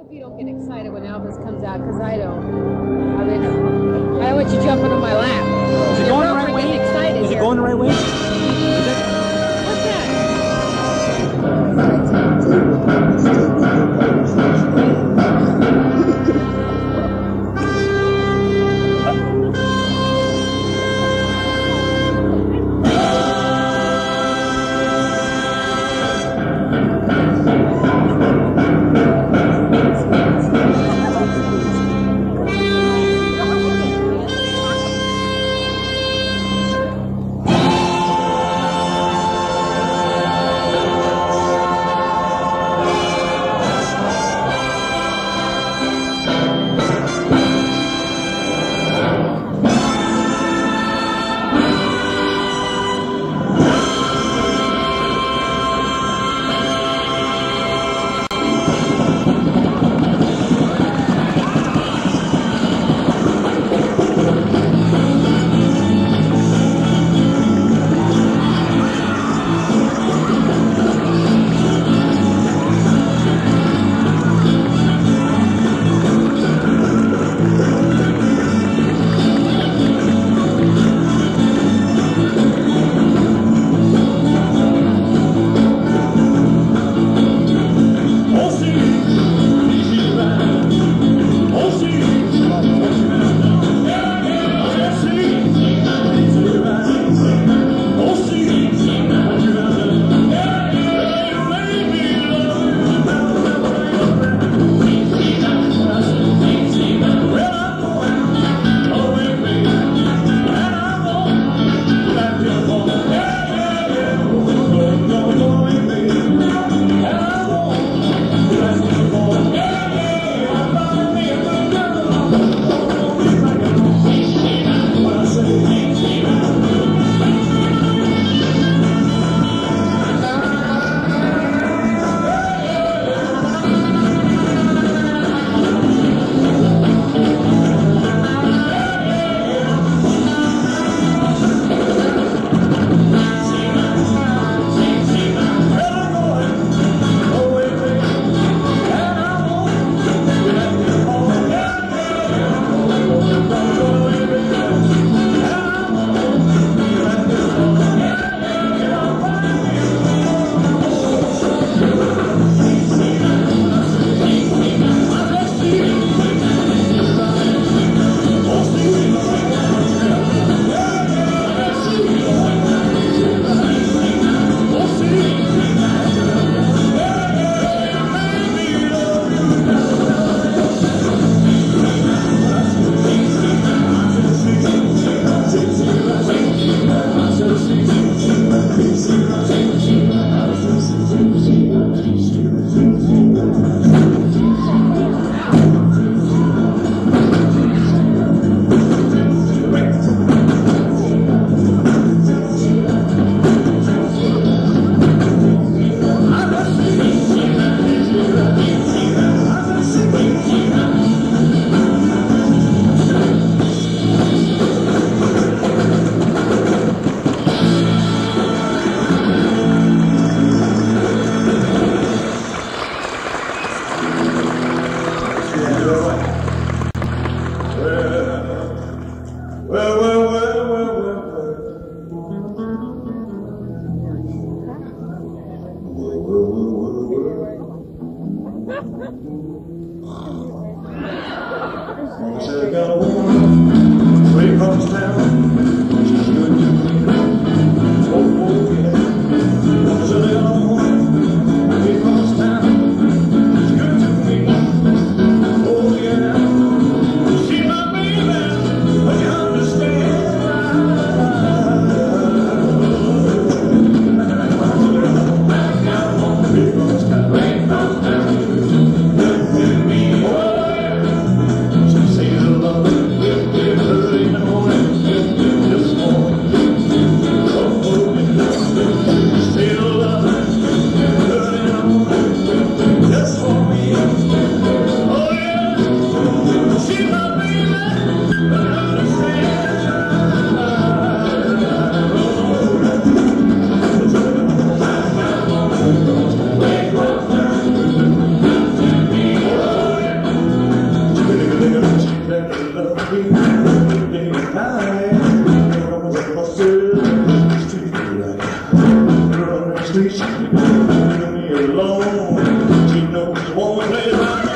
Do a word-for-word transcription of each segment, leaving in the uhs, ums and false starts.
hope you don't get excited when Elvis comes out, because I don't. I mean, I don't want you jumping on my lap. Is it going the right way? Excited Is it here. going the right way? What's Say the love, live, live, live, live, live, live, know you won't play around.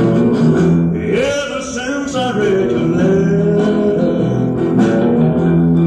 Ever since I read your letter,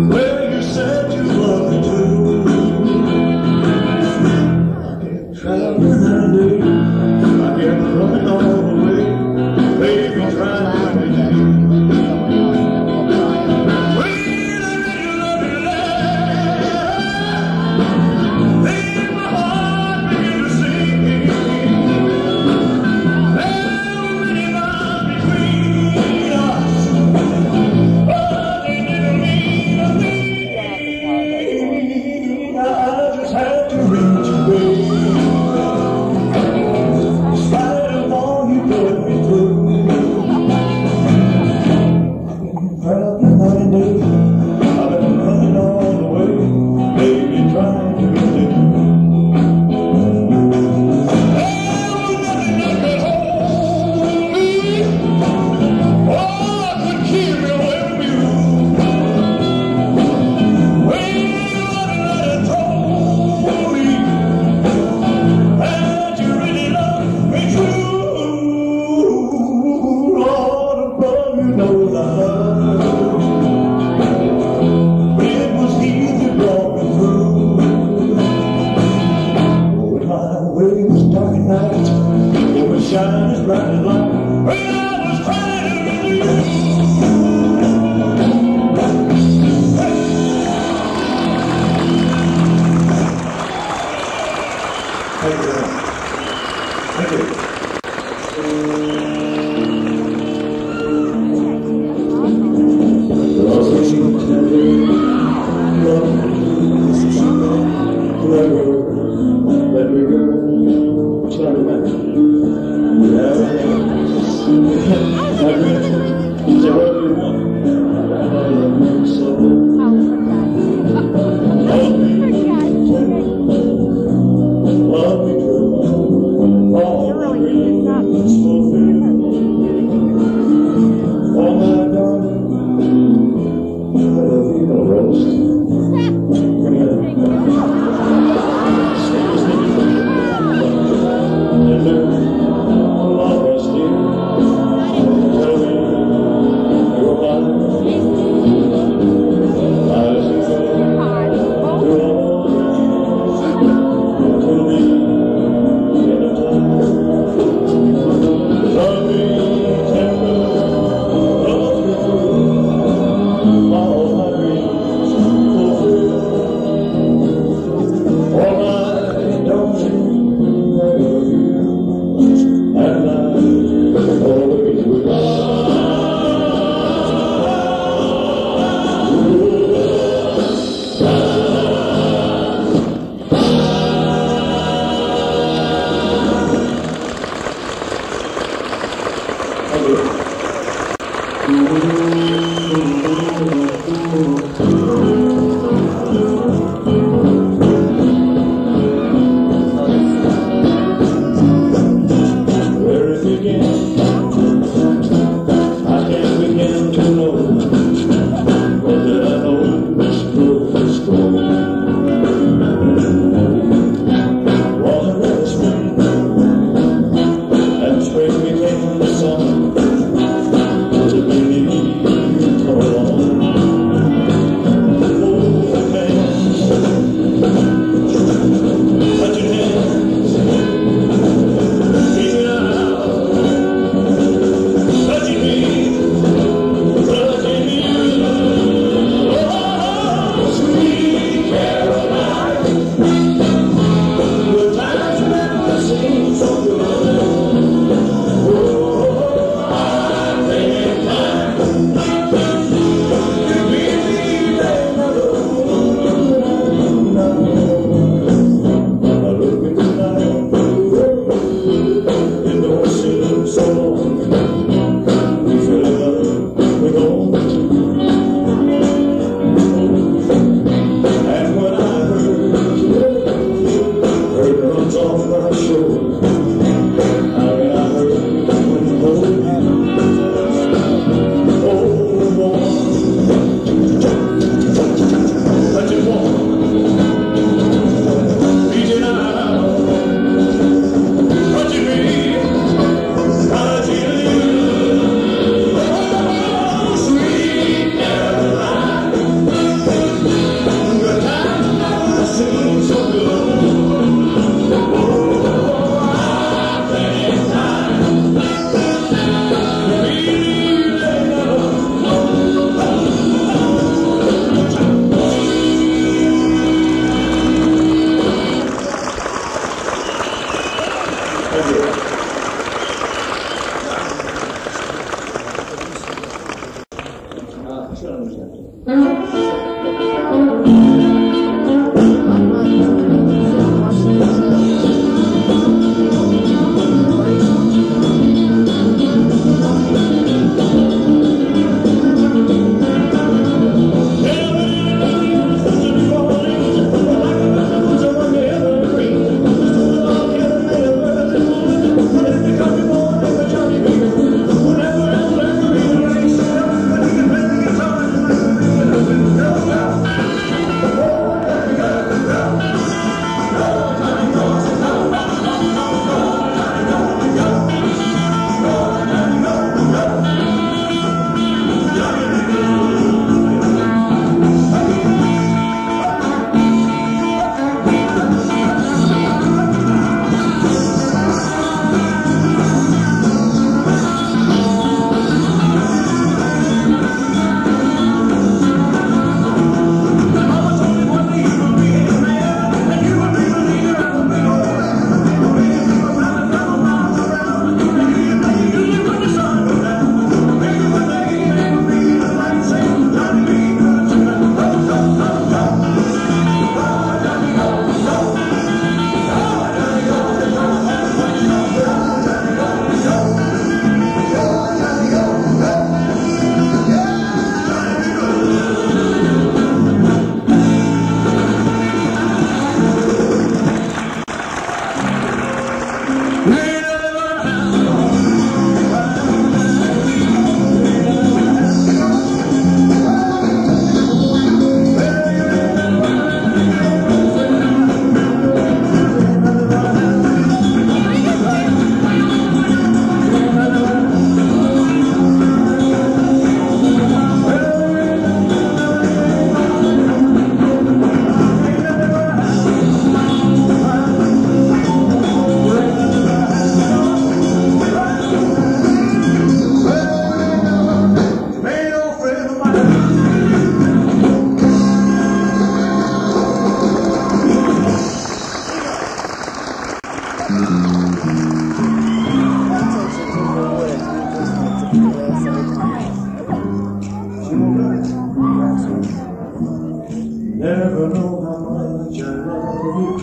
Never know how much I love you.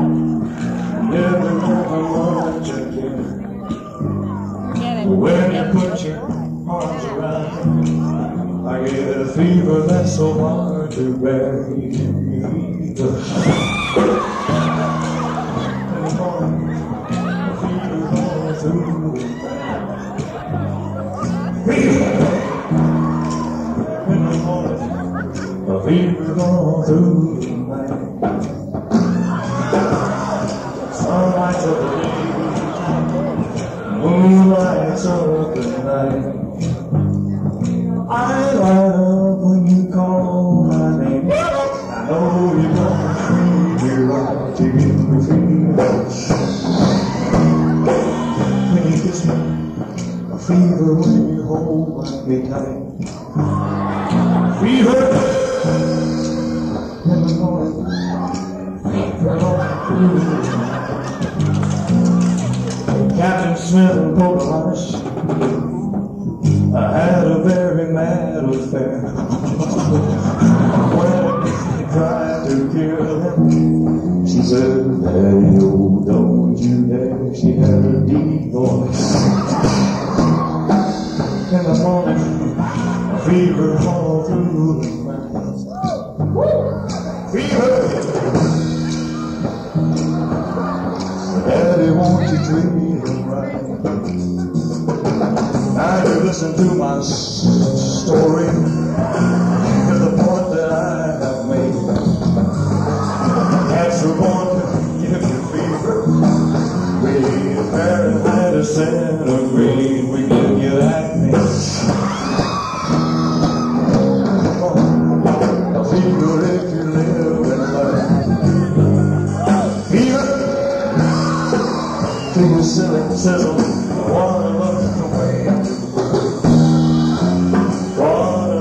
Never know how much I care. When you put your arms around me. a fever that's so hard to bear. A fever going through the night. Sunlights of the day, moonlights of the night. I light up when you call my name. I know you're gonna treat me right to give me fever. When you kiss me, a fever when you hold me tight. Fever in the morning, fever all through the night. Captain Smith and Pocahontas, I had a very mad affair. When he tried to kill him, she said, "Daddy, oh, don't you dare." She had a deep voice. In the morning, a fever all through the night. Fever! Daddy, won't you treat him right? Now you listen to my story, to the point that I have made. Cats are born to give you fever. We Fahrenheit or centigrade, we give you acne. A fever if you live and learn. Fever to your silly sizzle. Water looks away. Water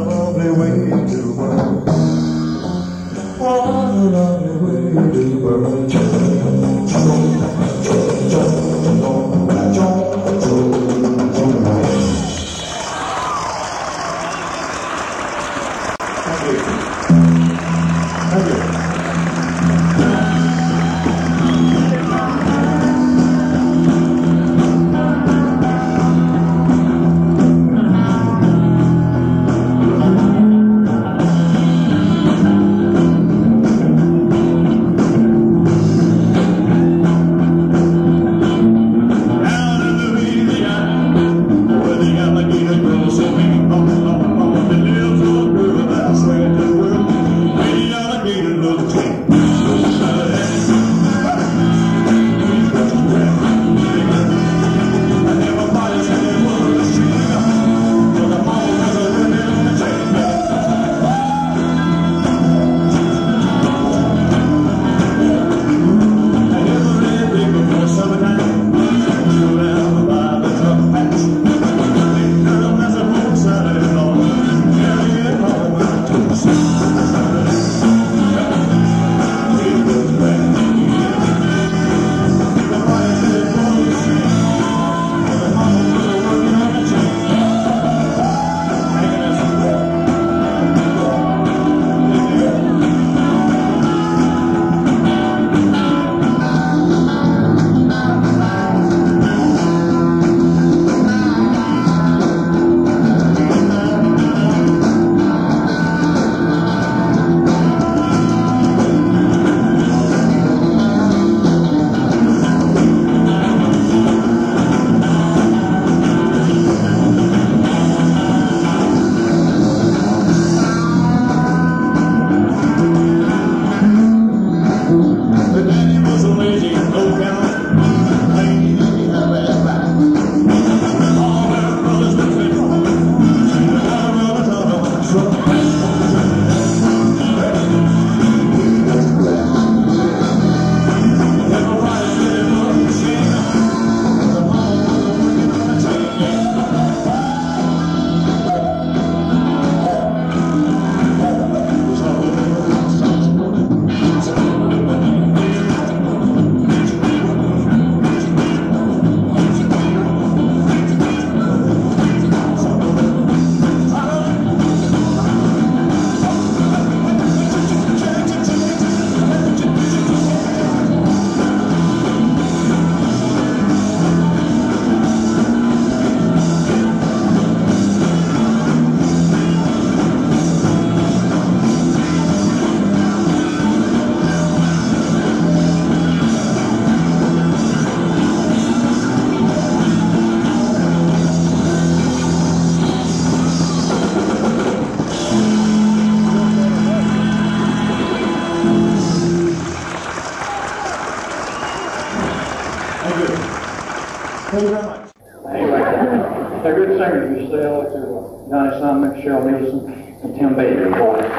say hello to Johnny Simon, Cheryl Nielsen, and Tim Bader, boys.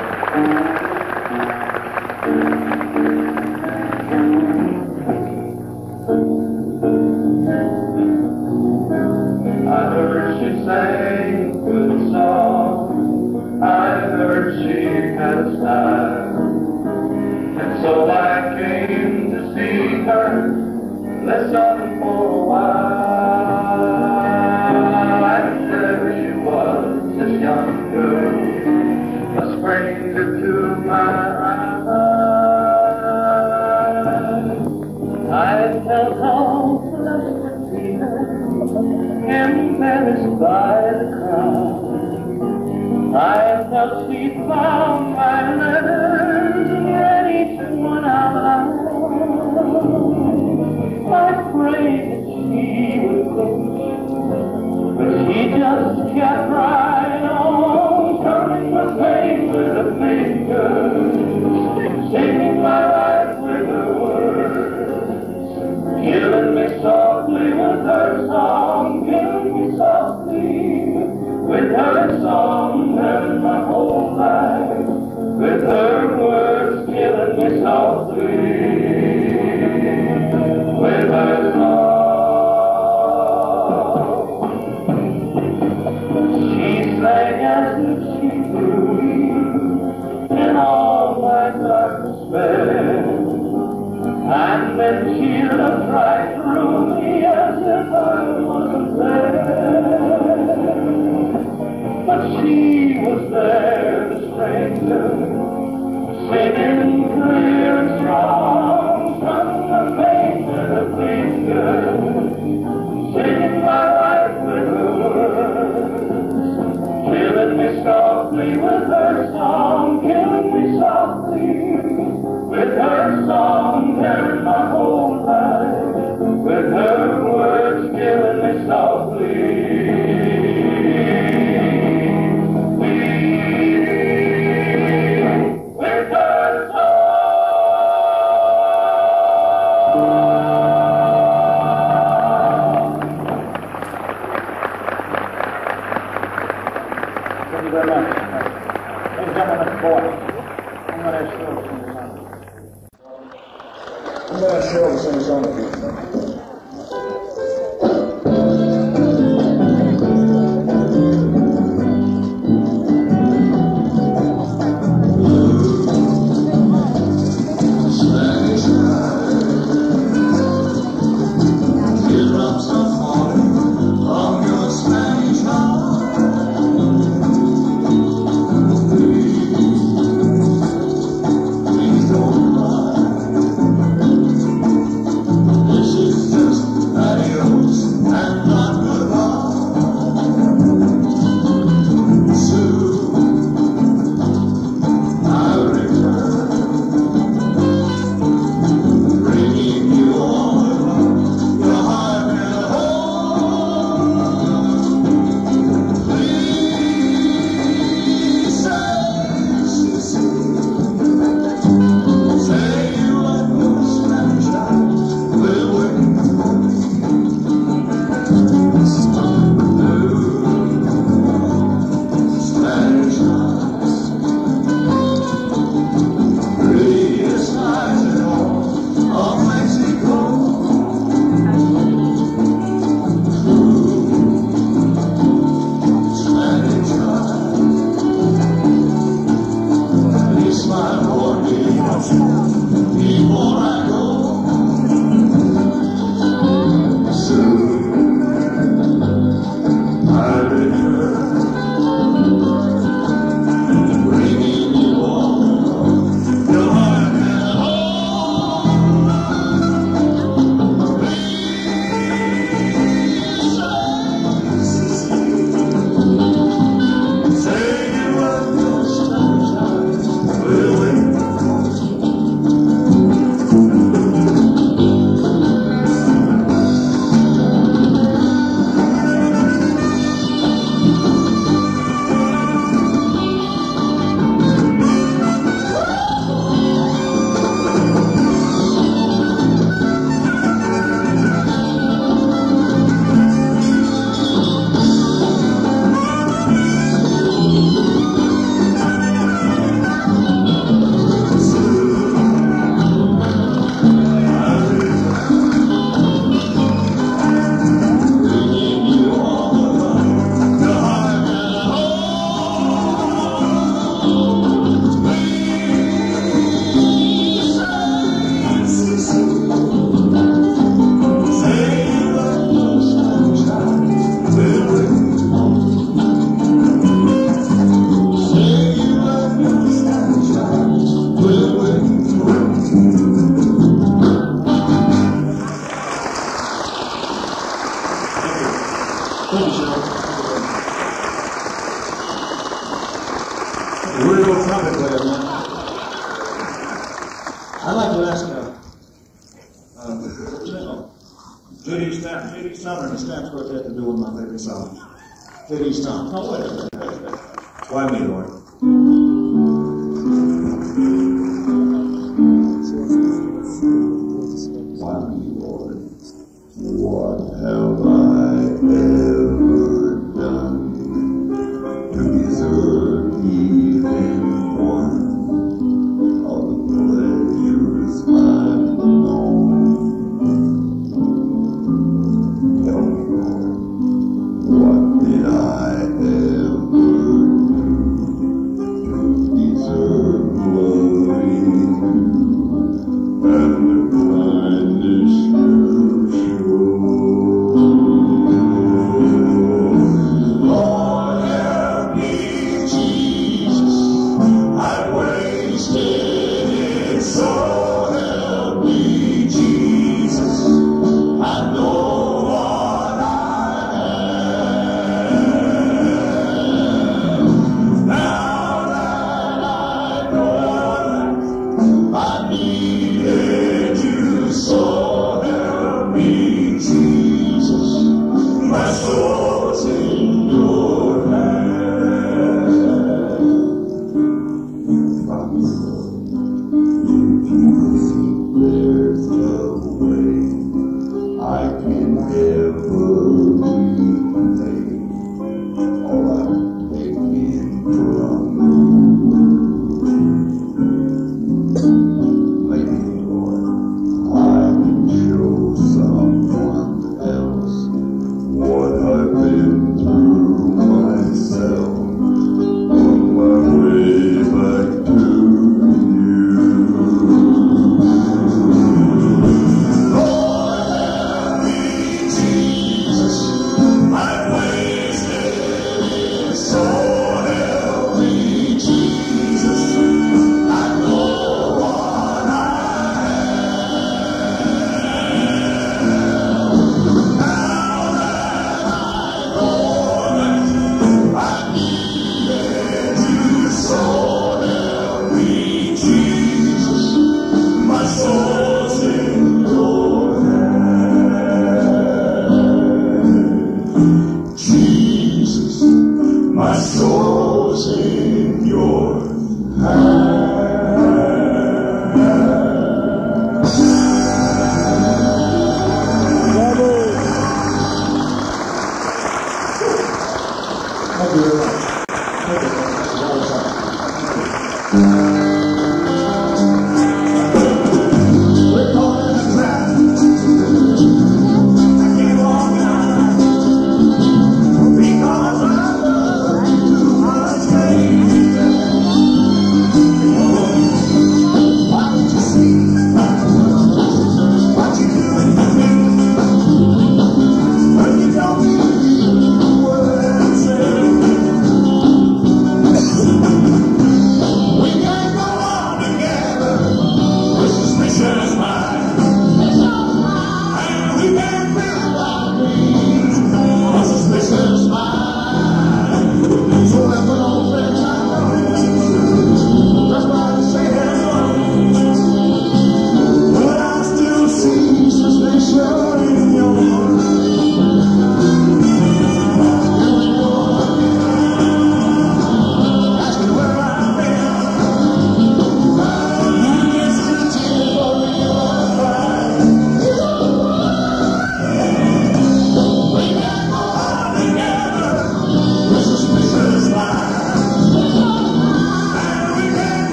I heard she sang a good song. I heard she had a style. And so I came to see her, listen for a while. And there she was, this young girl, a stranger to my eyes. I felt all flushed with her, embarrassed by the crowd. I felt she found my letters ready to run out loud. I prayed that she would finish, but she just kept right on, turning the page with her fingers, singing my life with her words, killing me softly with her song, killing me softly with her song, telling my whole life with her words, killing me softly with her song. She sang as if she knew me in all my dark despair, and then she looked right through me as if I wasn't there. But she was there, the stranger, singing clear and strong, from the face of the finger, singing my life with her words, killing me softly with her song, killing me softly with her song, telling my whole life with her words, killing me softly. This is real trumpet player, man. I'd like to ask uh, uh, Judy Stamp, Judy Sumner and the Stamps Quartet to do one of my favorite songs. Judy Stamp. Oh, wait a minute. Why me, Lord? Why me, Lord? What have I ever done to deserve even one of the pleasures I've known? Tell me, Lord, what did I ever do to deserve loving you and the kindness you show? Lord, help me, Jesus, I've wasted it, so help me, Jesus, I know what I have. Now that I know that I needed you, so help me, Jesus, my soul's in your hands. Father, if you think there's a way I can never repay all I've taken from you, maybe, Lord, I can show someone else what I've been through myself on my way back to you. Lord, help me, Jesus, I've wasted it, so help me, Jesus, I know what I have. Now that I know that I needed you, so help me, Jesus, my soul's in your hands. Jesus, my soul's in your hands. Thank you very much. Thank you. That was fun. We're caught in a trap. I can't walk out because I love you too much, baby. Why don't you see what you're doing to me when you don't believe a word I say? We can't go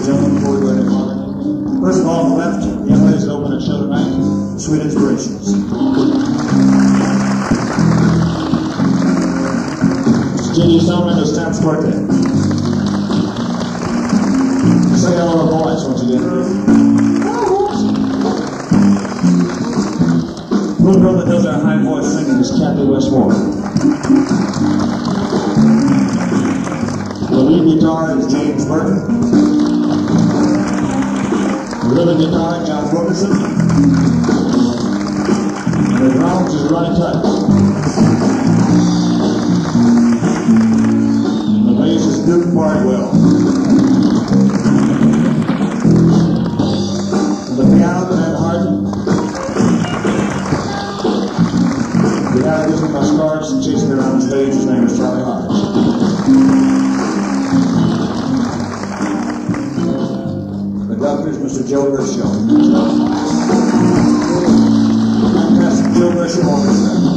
gentlemen, before we go ahead and honor. First of all, on the left, the young ladies that open our show tonight, Sweet Inspirations. Mister J D Stoneman, those Stamps Quartet. Say hello to the boys once again. The little girl that does our high voice singing is Kathy Westmore. The lead guitar is James Burton. The rhythm guitar, John Wilkerson. And the drums is Ronnie Tutt. And the bass is Duke Bardwell. And the piano, Van Harden. The guy that gives me my scars and chases me around the stage, his name is Charlie Hodge. The governor is Mister Joe Gershaw. Fantastic Joe Gershaw on this thing.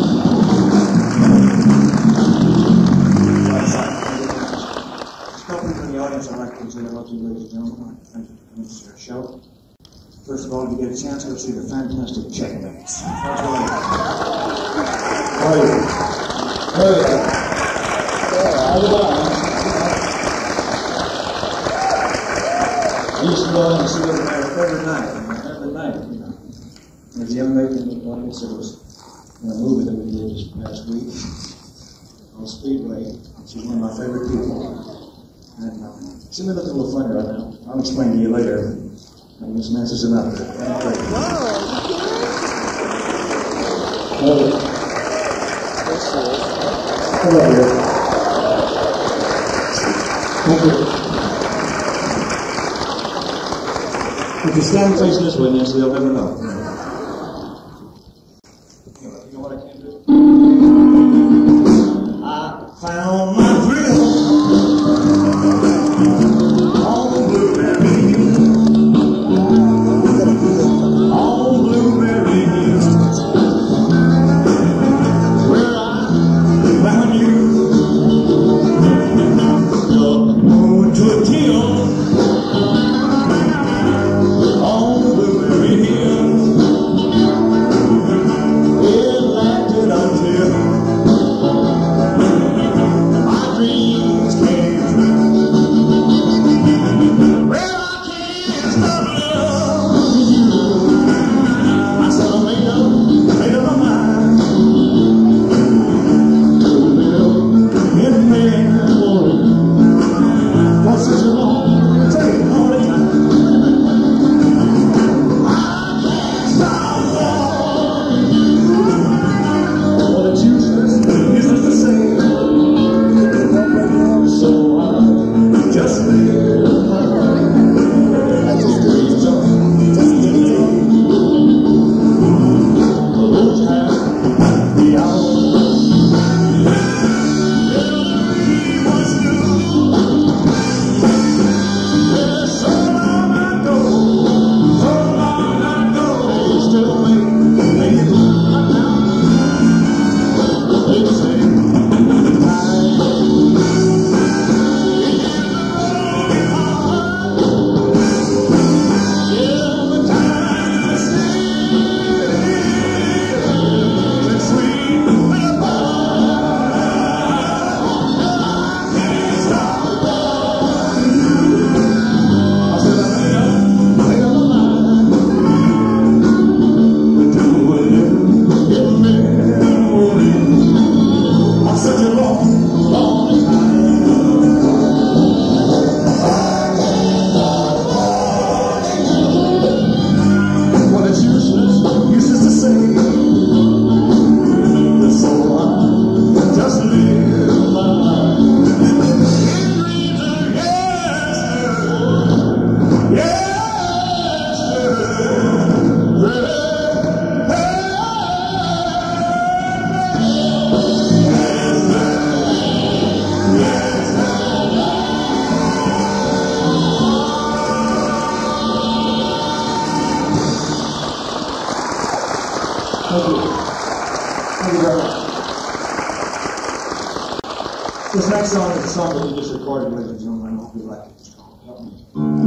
There's a couple people in the audience I'd like to say hello to you, ladies and gentlemen. Thank you for coming to our show. First of all, if you get a chance, go see the fantastic Checkmates. Oh, yeah. Oh, yeah. Yeah, how you doing? I used to go and see them there every night, every night, you know. There's a young lady in the audience that was in a movie that we did this past week on Speedway. She's one of my favorite people. And uh, she may look a little funny right now. I'll explain to you later. And Miss Nancy's enough. Hello. Hello there. Thank you. If you stand facing this way, Nancy, they'll never know. You know what I can do? I found my thrill on Blueberry Hill. On Blueberry Hill, where I found you. You're going to a kill. On Blueberry Hill, it lasted until my dreams came true. Well, I can't stop loving you. I said I made up, made up my mind to live in memory for such a long, take all the time. Thank you. Thank you very much. This next song is a song that we just recorded, ladies and gentlemen. I hope you like it. It's called Help Me.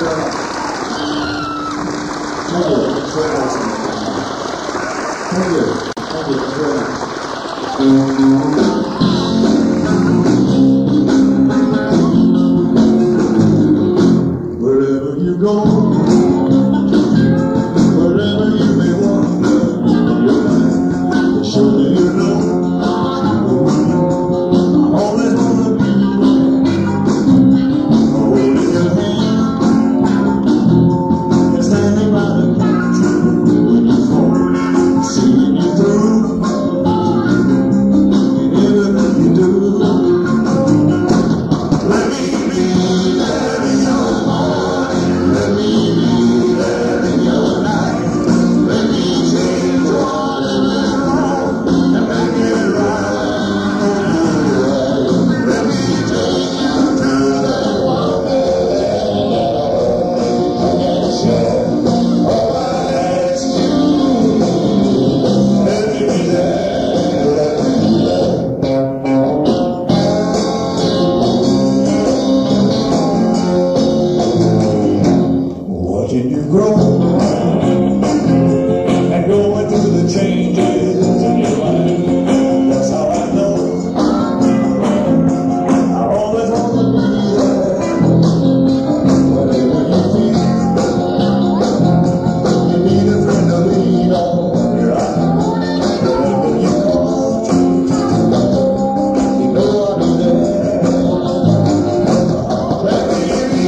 Thank you. That's very nice. Thank you. Thank you. That's very nice. Wherever you go, wherever you may wander in your life, surely you know I'm always gonna be holding your hand and standing by the country when you fall, seeing you through in everything you do. Let me be there in your morning, let me be there in your night, let me change what is wrong and make it right. Let me take you to the wonderland, share all I ask you. Let me be there, let me be there. Watching you grow and going through the changes in your life. That's how I know I always want to be there. Whatever you feel, you need a friend to lean on your eye. Wherever you call, you know I'll be there. Let me be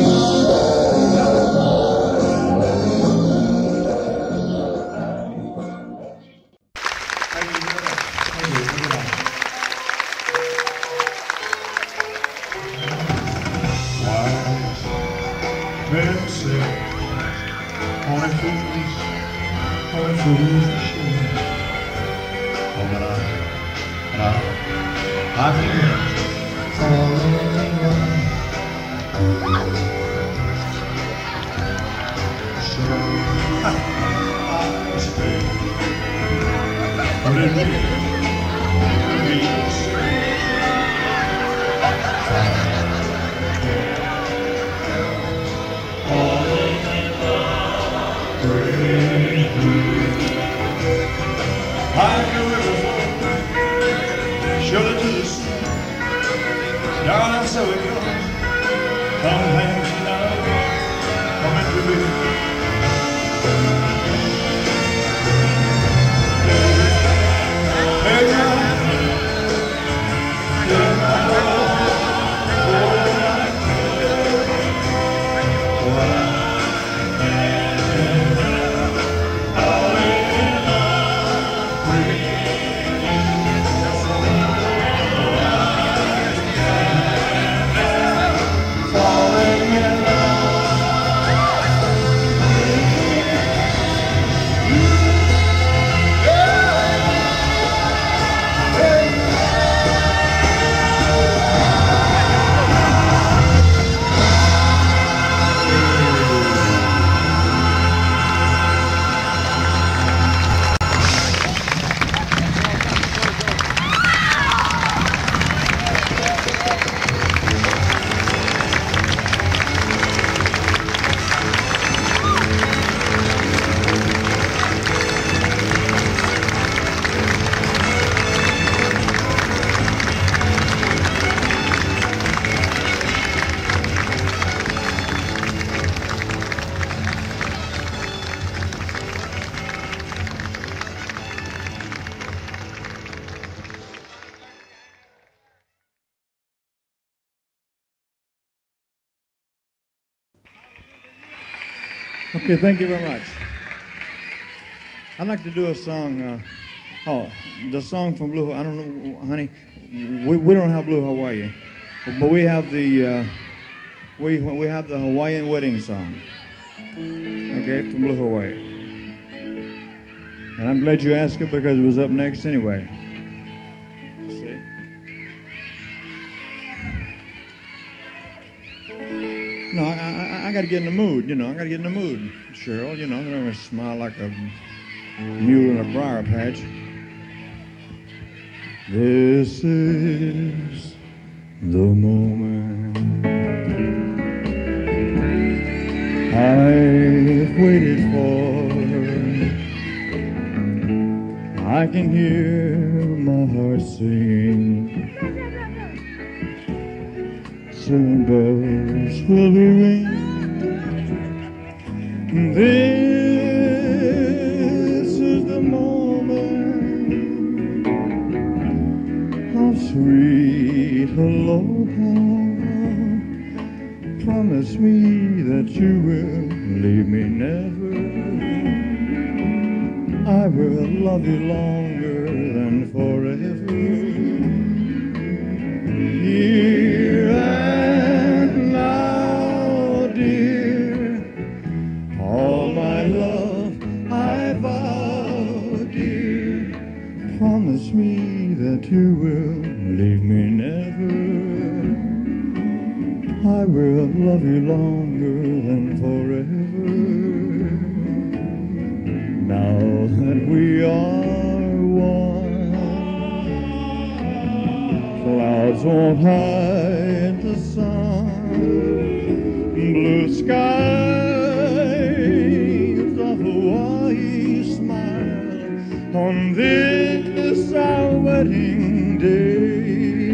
Presley, only fools, only fools should. Oh, but I, I, I feel falling in love. So I stay, but it really means I knew it before, surely to the sea. Darling, so it goes. Some things you know are meant to be. Hey, girl. Yeah, I know. Oh, I care. Oh, I Okay, thank you very much. I'd like to do a song. Uh, oh, the song from Blue. I don't know, honey. We we don't have Blue Hawaii, but we have the uh, we we have the Hawaiian wedding song. Okay, from Blue Hawaii. And I'm glad you asked it because it was up next anyway. See? No, I, I, I got to get in the mood, you know. I got to get in the mood, Cheryl. You know, I'm going to smile like a mule in a briar patch. This is the moment I've waited for. I can hear my heart sing. Soon bells will be ringing. This is the moment of sweet aloha. Promise me that you will leave me never. I will love you longer than forever. Here and now, dear, all my love I vow, dear. Promise me that you will leave me never. I will love you longer than forever. Now that we are one, clouds won't hide the sun. Blue skies, a Hawaii smile on this our wedding day.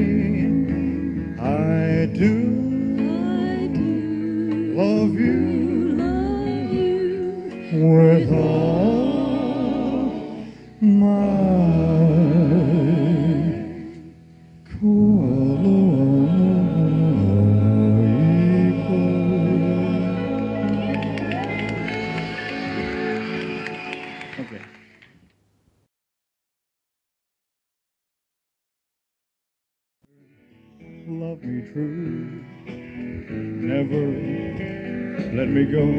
I do love you, love you with all my Okay. Love me true, never let me go.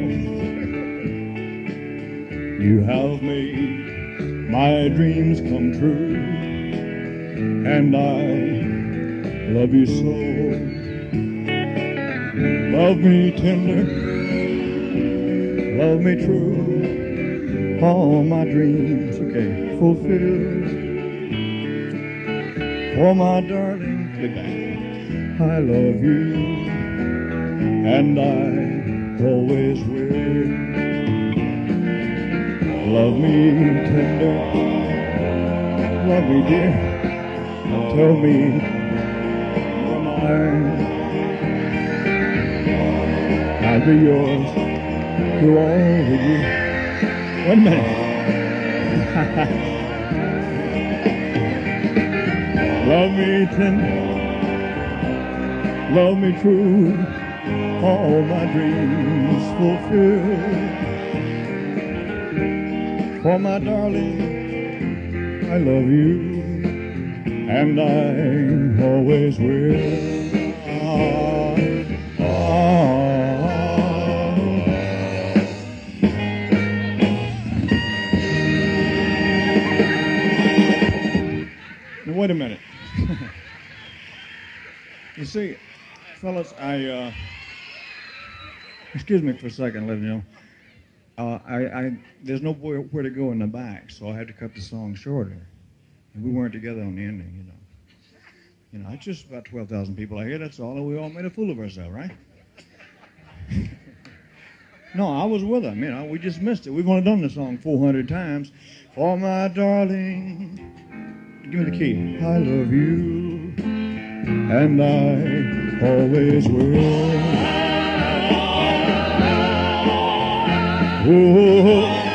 You have made my dreams come true, and I love you so. Love me tender, love me true, all my dreams, okay, fulfilled. For my darling, look back, I love you, and I always will. Love me tender, love me dear, tell me you're mine. I'll be yours through all the years. Wait a minute. Love me tender, love me true, all my dreams fulfilled. For my darling, I love you, and I always will. Ah, ah. Now, wait a minute. You see, fellas, I, uh, excuse me for a second, let me know. Uh, I, I, there's nowhere where to go in the back, so I had to cut the song shorter. And we weren't together on the ending, you know. You know, it's just about twelve thousand people out here, that's all, and we all made a fool of ourselves, right? No, I was with them, you know, we just missed it. We've only done the song four hundred times. For my darling, give me the key. I love you, and I always will. Oh,